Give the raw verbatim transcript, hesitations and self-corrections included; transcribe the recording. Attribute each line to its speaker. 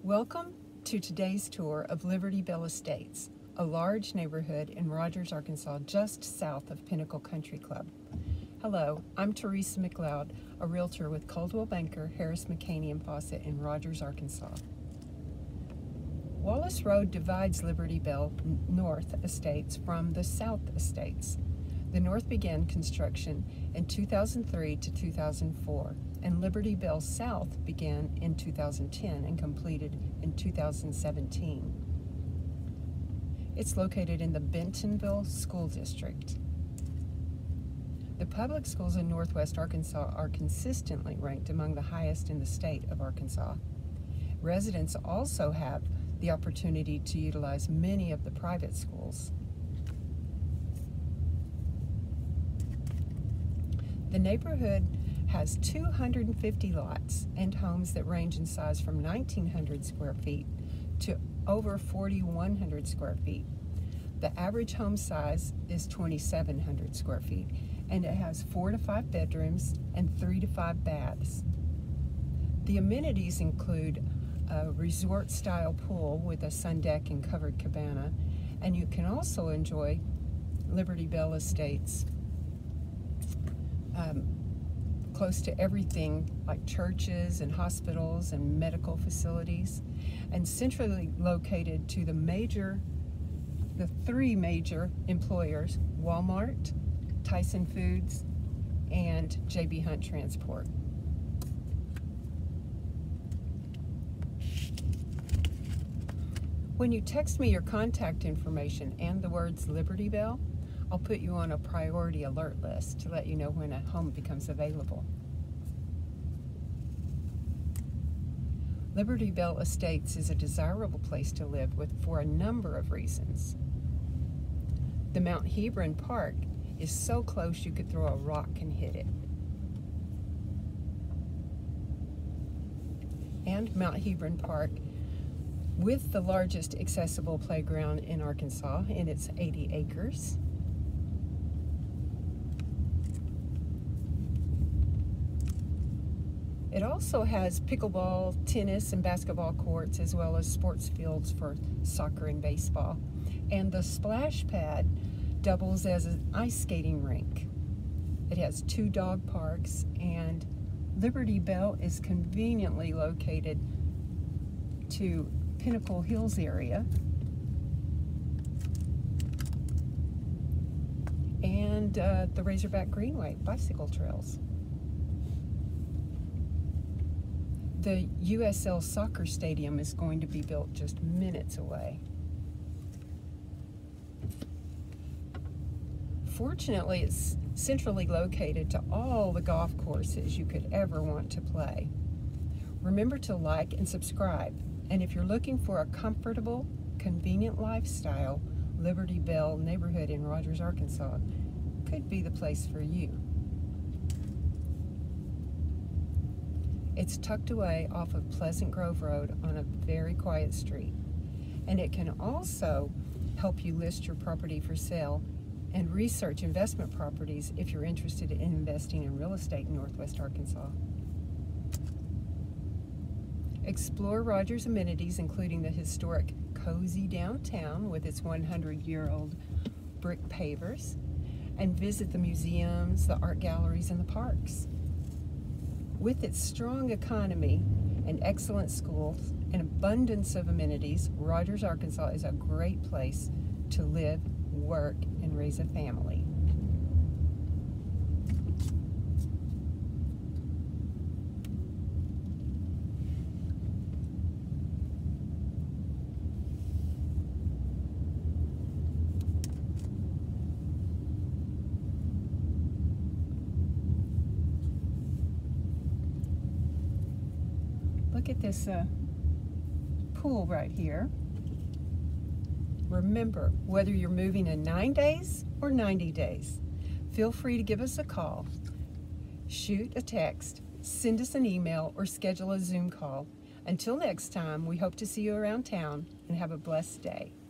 Speaker 1: Welcome to today's tour of Liberty Bell Estates, a large neighborhood in Rogers, Arkansas, just south of Pinnacle Country Club. Hello, I'm Teresa McLeod, a realtor with Coldwell Banker, Harris McCaney and Fawcett in Rogers, Arkansas. Wallace Road divides Liberty Bell North Estates from the South Estates. The North began construction in two thousand three to two thousand four, and Liberty Bell South began in two thousand ten and completed in two thousand seventeen. It's located in the Bentonville School District. The public schools in Northwest Arkansas are consistently ranked among the highest in the state of Arkansas. Residents also have the opportunity to utilize many of the private schools. The neighborhood has two hundred fifty lots and homes that range in size from nineteen hundred square feet to over forty-one hundred square feet. The average home size is twenty-seven hundred square feet, and it has four to five bedrooms and three to five baths. The amenities include a resort-style pool with a sun deck and covered cabana, and you can also enjoy Liberty Bell Estates um, close to everything like churches and hospitals and medical facilities, and centrally located to the major, the three major employers, Walmart, Tyson Foods, and J B Hunt Transport. When you text me your contact information and the words Liberty Bell, I'll put you on a priority alert list to let you know when a home becomes available. Liberty Bell Estates is a desirable place to live with for a number of reasons. The Mount Hebron Park is so close you could throw a rock and hit it. And Mount Hebron Park, with the largest accessible playground in Arkansas, and it's eighty acres. It also has pickleball, tennis, and basketball courts, as well as sports fields for soccer and baseball. And the splash pad doubles as an ice skating rink. It has two dog parks, and Liberty Bell is conveniently located to Pinnacle Hills area and uh, the Razorback Greenway bicycle trails. The U S L Soccer Stadium is going to be built just minutes away. Fortunately, it's centrally located to all the golf courses you could ever want to play. Remember to like and subscribe. And if you're looking for a comfortable, convenient lifestyle, Liberty Bell neighborhood in Rogers, Arkansas could be the place for you. It's tucked away off of Pleasant Grove Road on a very quiet street. And it can also help you list your property for sale and research investment properties if you're interested in investing in real estate in Northwest Arkansas. Explore Rogers' amenities, including the historic cozy downtown with its one hundred year old brick pavers, and visit the museums, the art galleries, and the parks. With its strong economy and excellent schools and abundance of amenities, Rogers, Arkansas is a great place to live, work, and raise a family. Look at this uh, pool right here. Remember, whether you're moving in nine days or ninety days, feel free to give us a call, shoot a text, send us an email, or schedule a Zoom call. Until next time, we hope to see you around town, and have a blessed day.